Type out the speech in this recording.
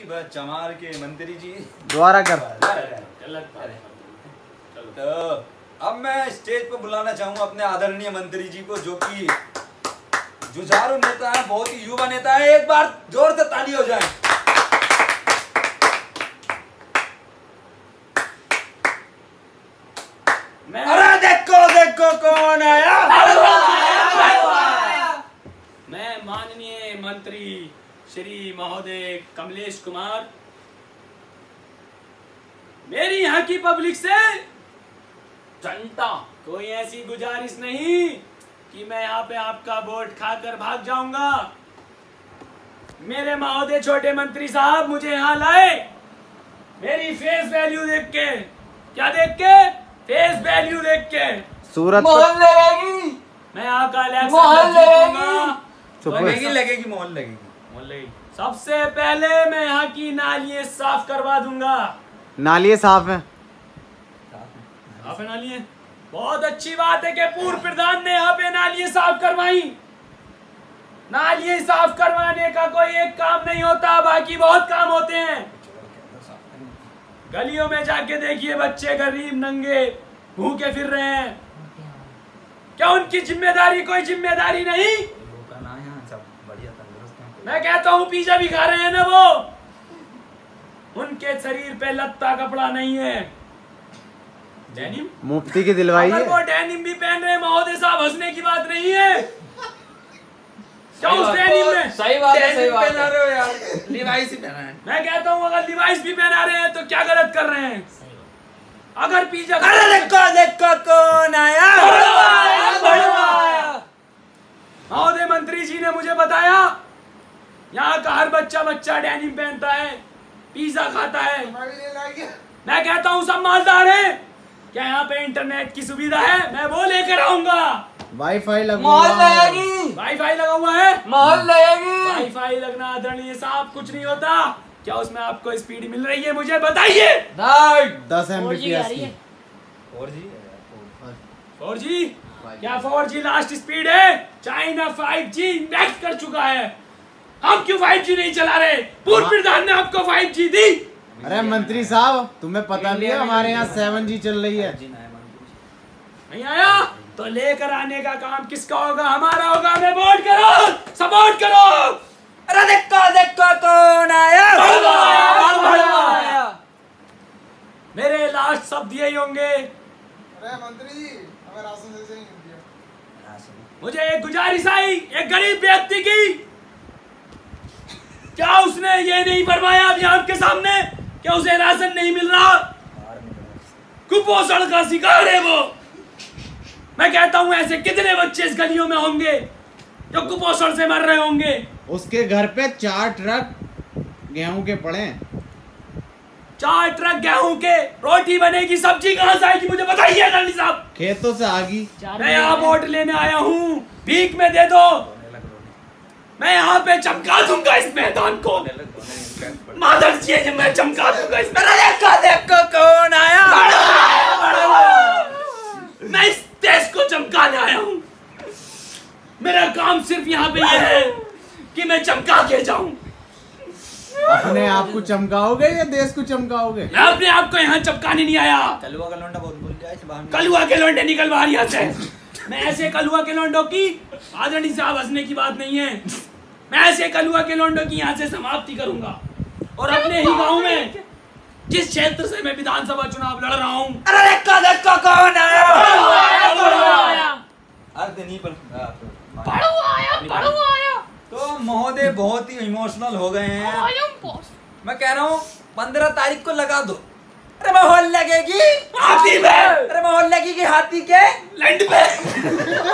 बस चमार के मंत्री जी दोबारा कर। तो अब मैं स्टेज पर बुलाना चाहूंगा अपने आदरणीय मंत्री जी को, जो कि जुझारू नेता है, बहुत ही युवा नेता है। एक बार जोर से ताली हो जाए। अरे देखो देखो कौन आया। मैं माननीय मंत्री श्री महोदय कमलेश कुमार, मेरी यहाँ की पब्लिक से जनता कोई ऐसी गुजारिश नहीं कि मैं यहाँ पे आपका वोट खाकर भाग जाऊंगा। मेरे महोदय छोटे मंत्री साहब मुझे यहाँ लाए मेरी फेस वैल्यू देख के। क्या देख के? फेस वैल्यू देख के। सूरत मोहन लगेगी। मैं यहाँ का लगेगी मोहन लगेगी। सबसे पहले मैं यहाँ की नालियाँ साफ करवा दूंगा। नालियाँ साफ है? साफ है नालियाँ। बहुत अच्छी बात है कि पूर्व प्रधान ने यहाँ पे नालियाँ साफ करवाई। नालियाँ साफ करवाने का कोई एक काम नहीं होता, बाकी बहुत काम होते हैं। गलियों में जाके देखिए, बच्चे गरीब नंगे भूखे फिर रहे हैं। क्या उनकी जिम्मेदारी कोई जिम्मेदारी नहीं? मैं कहता हूँ पिज्जा भी खा रहे हैं ना वो, उनके शरीर पे लत्ता कपड़ा नहीं है। डेनिम मुफ्ती की दिलवाई है। वो डेनिम भी पहन रहे हैं महोदय साहब, हंसने की बात नहीं है। क्या उस डेनिम में सही बात है, सही बात पहना रहे हो यार, लिवाइस ही पहना है। मैं कहता हूँ अगर लिवाइस भी पहना रहे हैं तो क्या गलत कर रहे हैं? अगर पिज्जा देखो देखो कौन आया। महोदय मंत्री जी ने मुझे बताया यहाँ का हर बच्चा डेनिम पहनता है, पिज्जा खाता है। मैं कहता हूँ सब मालदार है। क्या यहाँ पे इंटरनेट की सुविधा है? मैं वो लेकर आऊंगा। वाईफाई लगा वाईफाई लगा हुआ है। मोहन लगेगी। वाईफाई लगना आदरणीय साहब कुछ नहीं होता। क्या उसमें आपको स्पीड मिल रही है? मुझे बताइए। 10 Mbps की। 4G? क्या 4G लास्ट स्पीड है? चाइना 5G नेक्स्ट कर चुका है। हम क्यों 5G नहीं चला रहे? पूर्व प्रधान ने आपको 5G दी। अरे मंत्री साहब तुम्हें पता भी है हमारे यहाँ 7G चल रही है। नहीं आया तो लेकर आने का काम किसका होगा? हमारा होगा। हमें वोट करो, सपोर्ट करो। अरे देखो देखो कौन आया। मेरे लास्ट शब्द यही होंगे। अरे मंत्री जी हमें राशन से नहीं दिया। मुझे एक गुजारिश आई एक गरीब व्यक्ति की। क्या उसने ये नहीं फरमाया अभी आपके सामने कि उसे राशन नहीं मिल रहा? कुपोषण का शिकार है वो। मैं कहता हूं ऐसे कितने बच्चे इस गलियों में होंगे जो कुपोषण से मर रहे होंगे। उसके घर पे 4 ट्रक गेहूं के पड़े। 4 ट्रक गेहूं के। रोटी बनेगी, सब्जी कहां से आएगी? मुझे बताइए अदालती साहब। खेतों से आगी। मैं यहाँ वोट लेने आया हूँ, भीख में दे दो। मैं यहाँ पे चमका दूंगा इस मैदान को। माधव जी मैं चमका दूंगा इस मैदान। देखो कौन आया। मैं इस देश को चमकाने आया हूँ। मेरा काम सिर्फ यहाँ पे ये है कि मैं चमका के जाऊं। अपने आप को चमकाओगे या देश को चमकाओगे? मैं अपने आप को यहाँ चमकाने नहीं आया। कलुआ का लौंडा बहुत बोल गया। कलुआ के लौंडे निकल बाहर यहाँ से। मैं ऐसे कलुआ के लौंडों की आदरणीय साहब हंसने की बात नहीं है। मैं ऐसे कलुआ के लौंडों की यहाँ से समाप्ति करूंगा और अपने ही गांव में जिस क्षेत्र से मैं विधानसभा चुनाव लड़ रहा हूँ। अरे देखो देखो कौन आया। तो महोदय बहुत ही इमोशनल हो गए हैं। मैं कह रहा हूँ 15 तारीख को लगा दो। अरे माहौल लगेगी हाथी पे। अरे माहौल लगेगी हाथी के लैंड पे।